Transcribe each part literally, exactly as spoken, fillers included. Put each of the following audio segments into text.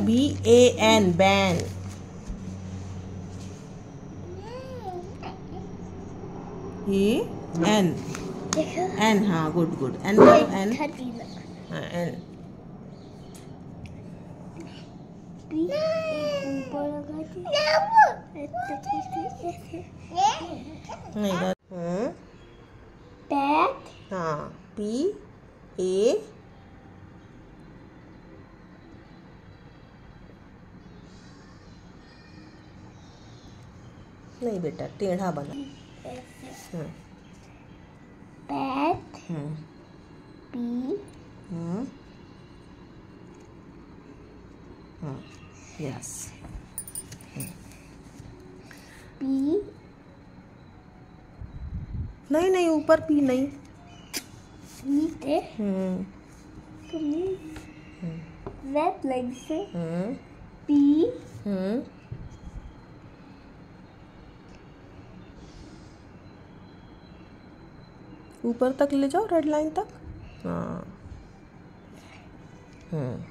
B A N ban. A N N हाँ good good N बोलो N हाँ N नहीं बैट हाँ पी ए नहीं बेटा टेढ़ा बना। बैट हम्म पी हम्म हाँ यस पी नहीं नहीं ऊपर पी नहीं। नीचे हम्म तुमने लेफ्ट लेग से हम्म पी हम्म ऊपर तक ले जाओ रेड लाइन तक। हाँ हम्म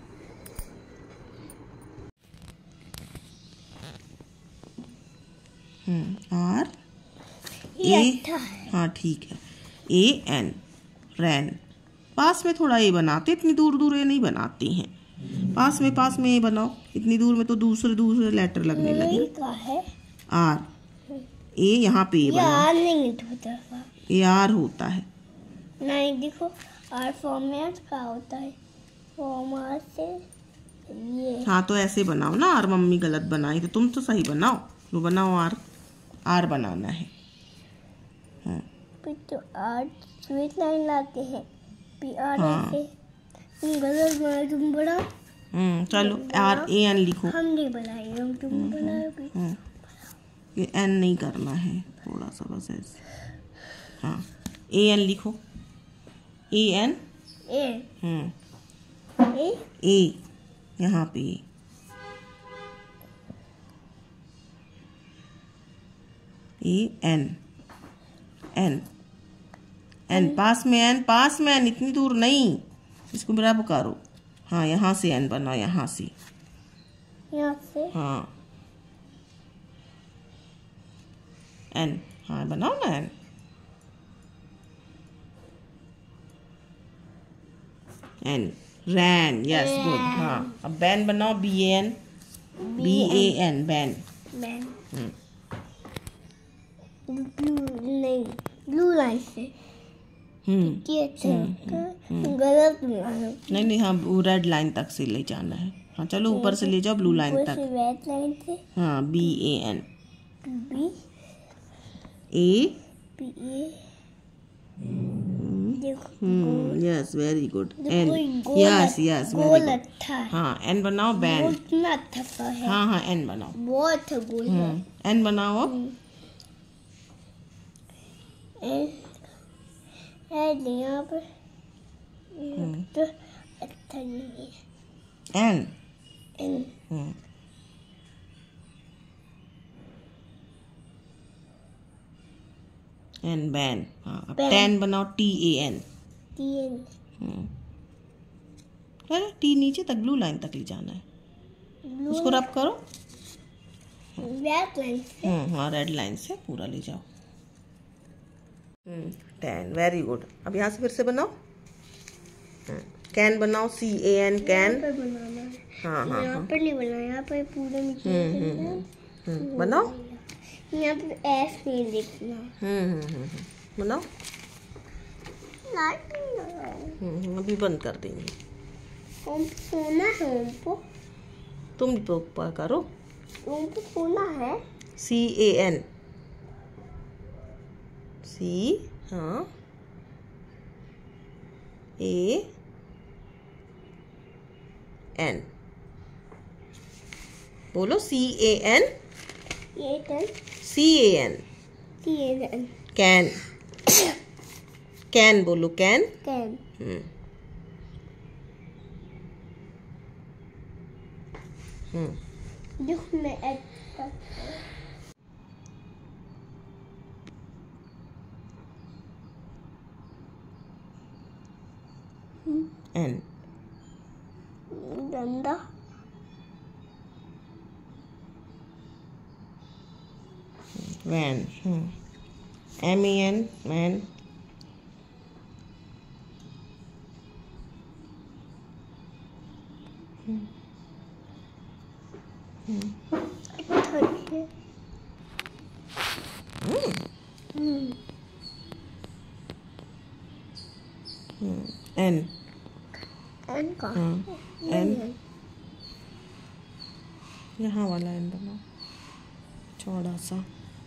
हम्म और ए हाँ ठीक है ए एन रैन। पास में थोड़ा ए बनाते, इतनी दूर दूर ए नहीं बनाते हैं। पास में पास में ए बनाओ, इतनी दूर में तो दूसरे दूसरे लेटर लगने लगे। है आर ए यहाँ पे ए बनाओ। आर नहीं होता ए आर होता है। नहीं देखो आर फॉर्मेट का होता है फॉर्मेट से ये। हाँ तो ऐसे बनाओ ना, आर मम्मी गलत बनाई तो तुम तो सही बनाओ। तो बनाओ आर आर बनाना है। हाँ फिर तो आर स्ट्रेट लाइन लाते हैं पी आर हाँ। ऐसे तुम गलत बनाए तुम बनाओ। हम्म चलो आर ए एन लिखो। हम नहीं बनाएंगे हम तुम बनाओगे। हम्म ये एन नहीं करना है, थोड़ा सा बस ऐसे। हाँ ए एन लिखो ए N A hmm A A यहाँ पे ए एन एन एन पास में एन पास में एन इतनी दूर नहीं, इसको बराबर करो। हाँ यहाँ से एन बनाओ, यहाँ से यहाँ से हाँ एन हाँ बनाओ ना N N ran yes good. हाँ अब बैन बनाओ B A N B A N ban. Ban blue नहीं ब्लू लाइन से हम्म ये गलत बनाना नहीं नहीं हाँ वो रेड लाइन तक से ले जाना है। हाँ चलो ऊपर से ले जाओ ब्लू लाइन तक। रेड लाइन से हाँ B A N B A B A देखो यस वेरी गुड देखो, एन ये गोल यस है, यस गोल वेरी गुड। अच्छा है। हाँ एन बनाओ बैन। इतना अच्छा सा है हाँ हाँ एन बनाओ बहुत गोल है। एन बनाओ अब एन एन यहाँ पर तो अच्छा नहीं है एन एन एन बैन। हाँ अब बैन। टेन बनाओ टी ए एन। तीन अरे टी नीचे तक ब्लू लाइन तक ले जाना है, उसको रब करो। रेड लाइन से हम्म हाँ रेड लाइन से पूरा ले जाओ। हम्म टेन वेरी गुड। अब यहाँ से फिर से बनाओ कैन बनाओ सी ए एन कैन। पर बनाना है हाँ हाँ यहाँ पर नहीं बनाना यहाँ पर पूरे नीचे हम्म हम्म हम्म बनाओ। यहाँ पर एस नहीं लिखना हम्म हम्म हम्म बनाओ। हम्म अभी बंद कर देंगे। होम सोना है हमको तुम तो करो हमको सोना है सी ए एन सी हाँ ए एन बोलो सी ए एन ये ten C A N C N can can बोलो कैन। कैन हम्म हम्म देखो मैं ऐसा एन गंदा van, M E N, van. N, N का एन, यहाँ वाला एन बनाओ चौड़ा सा,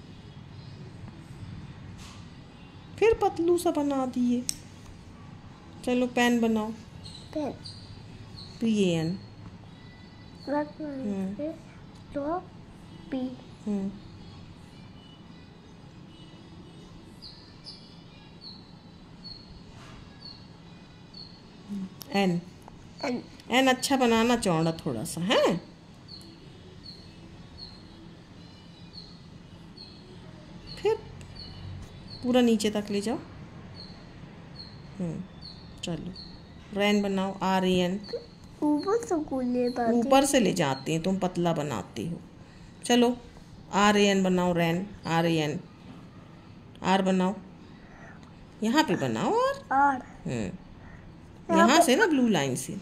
फिर पतलू सा बना दिए। चलो पेन बनाओ, पेन, पी ए एन, तो पी, एन, एन, एन अच्छा बनाना, चौड़ा थोड़ा सा है। फिर पूरा नीचे तक ले जाओ। हम्म चलो रैन बनाओ, आर ए एन। ऊपर से ले ऊपर से ले जाते हैं, तुम पतला बनाती हो। चलो आर ए एन बनाओ, ran, R A N, R बनाओ, यहाँ पे बनाओ और आर, हम्म यहाँ से ना ब्लू लाइन से।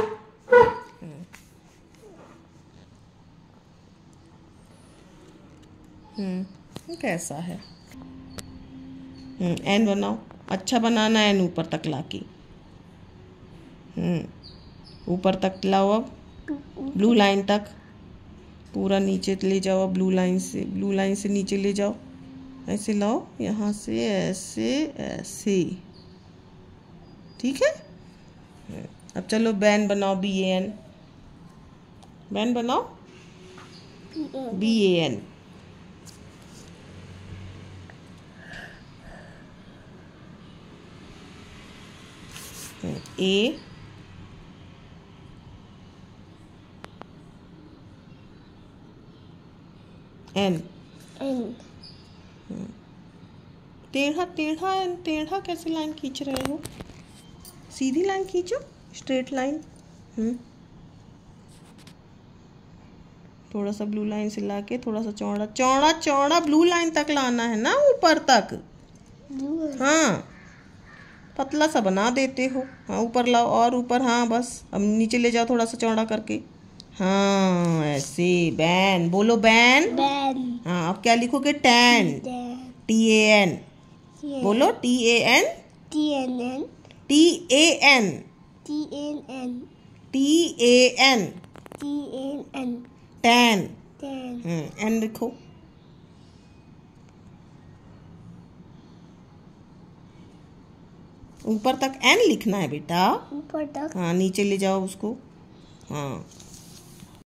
हम्म कैसा है? हम्म एन बनाओ, अच्छा बनाना, एन ऊपर तक लाके, हम्म ऊपर तक लाओ। अब ब्लू लाइन तक पूरा नीचे ले जाओ, ब्लू लाइन से, ब्लू लाइन से नीचे ले जाओ, ऐसे लाओ, यहाँ से ऐसे ऐसे, ठीक है। अब चलो बैन बनाओ, बी ए एन, बैन बनाओ, B A N, A N, N, टेढ़ा टेढ़ा एन, टेढ़ा कैसे लाइन खींच रहे हो? सीधी लाइन खींचो, स्ट्रेट लाइन। हम्म थोड़ा सा ब्लू लाइन से लाके थोड़ा सा चौड़ा चौड़ा चौड़ा ब्लू लाइन तक लाना है ना, ऊपर तक। हाँ पतला सा बना देते हो। हाँ ऊपर लाओ और ऊपर, हाँ बस अब नीचे ले जाओ थोड़ा सा चौड़ा करके। हाँ ऐसे, बैन बोलो, बैन। बैन। हाँ अब क्या लिखोगे? टैन, टी ए एन, बोलो, T A N, T N N, T A N, T N N, T A N, T N N, tan, tan, N लिखो। ऊपर तक एन लिखना है बेटा, ऊपर तक। हाँ नीचे ले जाओ उसको, हाँ